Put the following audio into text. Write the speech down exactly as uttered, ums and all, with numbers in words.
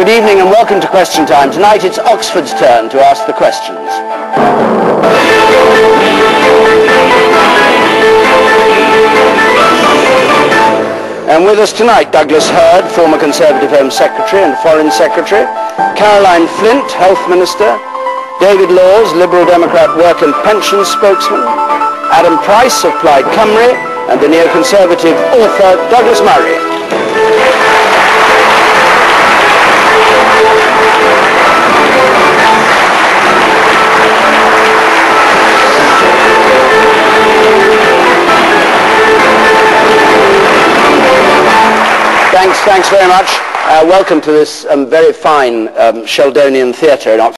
Good evening and welcome to Question Time. Tonight it's Oxford's turn to ask the questions. And with us tonight, Douglas Hurd, former Conservative Home Secretary and Foreign Secretary, Caroline Flint, Health Minister, David Laws, Liberal Democrat Work and Pensions Spokesman, Adam Price of Plaid Cymru, and the neoconservative author Douglas Murray. Thanks, thanks very much. Uh, welcome to this um, very fine um, Sheldonian theatre in Oxford.